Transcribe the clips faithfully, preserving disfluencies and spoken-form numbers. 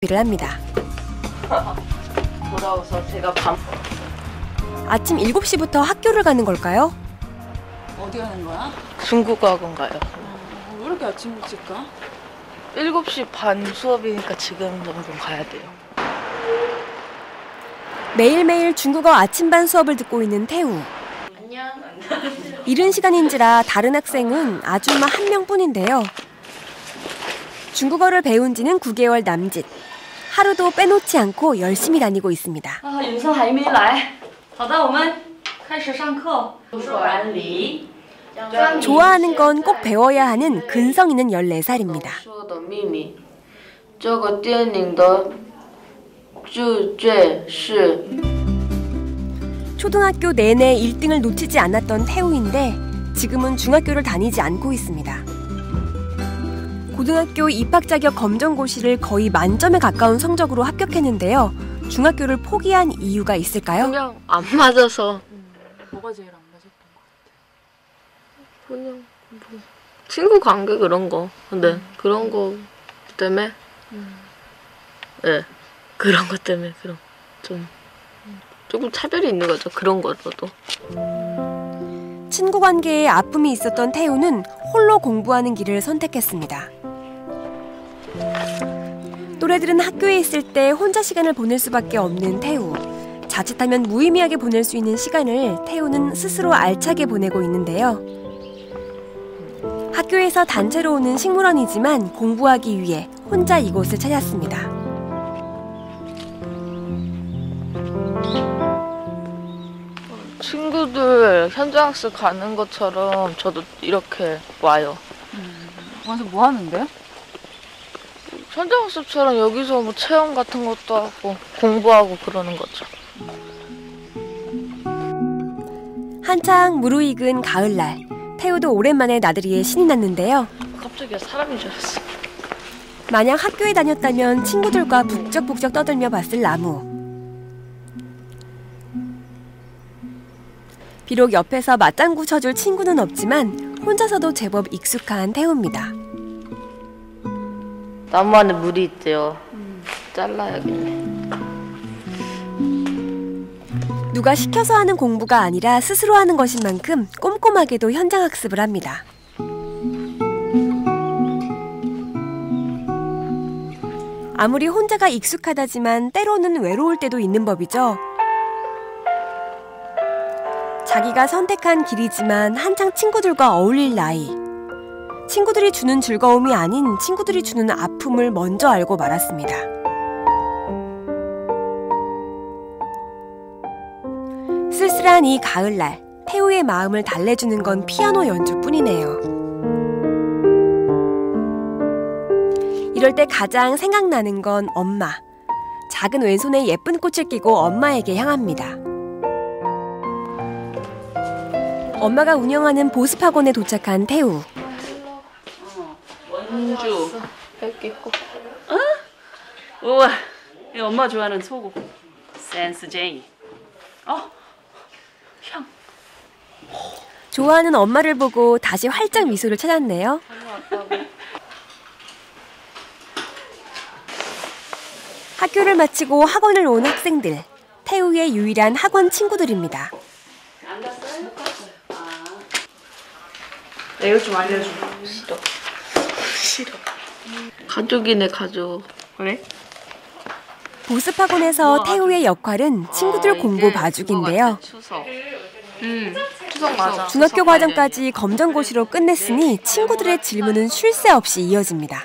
준비를 합니다. 돌아와서 제가 밥... 아침 일곱 시부터 학교를 가는 걸까요? 어디 가는 거야? 중국어 학원 가요. 어, 왜 이렇게 아침 일찍 가? 일곱 시 반 수업이니까 지금 정도 가야 돼요. 매일매일 중국어 아침반 수업을 듣고 있는 태우. 안녕. 이른 시간인지라 다른 학생은 아줌마 한 명뿐인데요. 중국어를 배운 지는 구 개월 남짓. 하루도 빼놓지 않고 열심히 다니고 있습니다. 아, 윤성还没来。好的，我们开始上课。管理。 좋아하는 건 꼭 배워야 하는 근성 있는 열네 살입니다. 초등학교 내내 일 등을 놓치지 않았던 태우인데 지금은 중학교를 다니지 않고 있습니다. 고등학교 입학 자격 검정고시를 거의 만점에 가까운 성적으로 합격했는데요. 중학교를 포기한 이유가 있을까요? 그냥 안 맞아서. 음, 뭐가 제일 안 맞았던 거 같아? 그냥 뭐 친구 관계 그런 거. 근데 음. 그런 거 때문에 음. 네, 그런 것 때문에 그런 좀 조금 차별이 있는 거죠. 그런 거로도. 친구 관계에 아픔이 있었던 태우는 홀로 공부하는 길을 선택했습니다. 또래들은 학교에 있을 때 혼자 시간을 보낼 수밖에 없는 태우. 자칫하면 무의미하게 보낼 수 있는 시간을 태우는 스스로 알차게 보내고 있는데요. 학교에서 단체로 오는 식물원이지만 공부하기 위해 혼자 이곳을 찾았습니다. 친구들 현장학습 가는 것처럼 저도 이렇게 와요. 음, 와서 뭐 하는데? 현장학습처럼 여기서 뭐 체험 같은 것도 하고 공부하고 그러는 거죠. 한창 무르익은 가을날, 태우도 오랜만에 나들이에 신이 났는데요. 갑자기 사람인 줄 알았어. 만약 학교에 다녔다면 친구들과 북적북적 떠들며 봤을 나무. 비록 옆에서 맞장구 쳐줄 친구는 없지만 혼자서도 제법 익숙한 태우입니다. 나무 안에 물이 있대요. 음. 잘라야겠네. 누가 시켜서 하는 공부가 아니라 스스로 하는 것인 만큼 꼼꼼하게도 현장학습을 합니다. 아무리 혼자가 익숙하다지만 때로는 외로울 때도 있는 법이죠. 자기가 선택한 길이지만 한창 친구들과 어울릴 나이. 친구들이 주는 즐거움이 아닌 친구들이 주는 아픔을 먼저 알고 말았습니다. 쓸쓸한 이 가을날, 태우의 마음을 달래주는 건 피아노 연주뿐이네요. 이럴 때 가장 생각나는 건 엄마. 작은 왼손에 예쁜 꽃을 끼고 엄마에게 향합니다. 엄마가 운영하는 보습학원에 도착한 태우. 원주. 백 있고. 어? 우와. 이 엄마 좋아하는 소고. 센스쟁이. 어? 향. 좋아하는 엄마를 보고 다시 활짝 미소를 찾았네요. 학교를 마치고 학원을 온 학생들. 태우의 유일한 학원 친구들입니다. 안 갔어요? 못 갔어요. 아. 나 이것 좀 알려줘. 싫어. 싫어. 가족이네 가족. 왜? 보습학원에서 태우의 역할은 친구들 공부 봐주기인데요. 추석. 음, 추석 맞아. 중학교 과정까지 검정고시로 끝냈으니 친구들의 질문은 쉴 새 없이 이어집니다.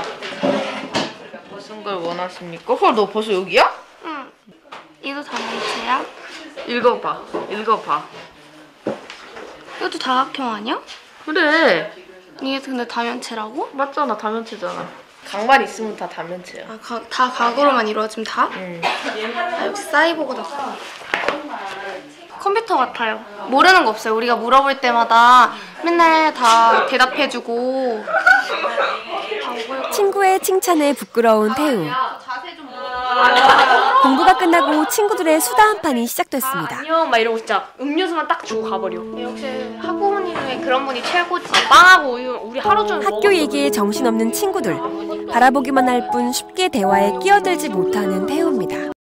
무슨 걸 원하십니까? 헐, 너 벌써 여기야? 응. 이거 다면체야? 읽어봐. 읽어봐. 이것도 다각형 아니야? 그래. 이게 근데 다면체라고? 맞잖아. 다면체잖아. 각만 있으면 다 다면체야. 아, 가, 다 각으로만 이루어지면 다? 응. 아, 역시 사이보그다. 컴퓨터 같아요. 모르는 거 없어요. 우리가 물어볼 때마다 맨날 다 대답해주고. 친구의 칭찬에 부끄러운 태우. 공부가 끝나고 친구들의 수다 한판이 시작됐습니다. 아, 안녕 막 이러고 진짜 음료수만 딱 주고 가버려. 역시 학부모님 중에 그런 분이 최고지. 빵하고 우유 우리 하루 종일 학교 얘기에 정신없는 친구들. 바라보기만 할 뿐 쉽게 대화에 끼어들지 못하는 태호입니다.